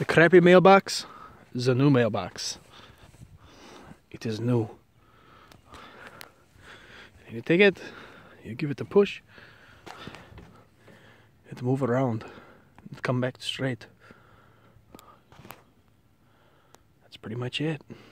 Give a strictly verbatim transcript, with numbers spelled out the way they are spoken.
The crappy mailbox is a new mailbox. It is new. And you take it, you give it a push, it move around, and come back straight. That's pretty much it.